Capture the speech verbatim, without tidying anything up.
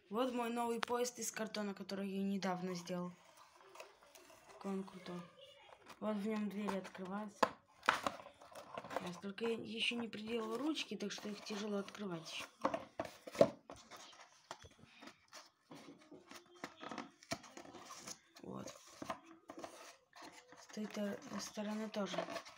Вот мой новый поезд из картона, который я недавно сделал. Какой он крутой. Вот в нем двери открываются. Сейчас только я еще не приделал ручки, так что их тяжело открывать еще. Вот. С той стороны тоже.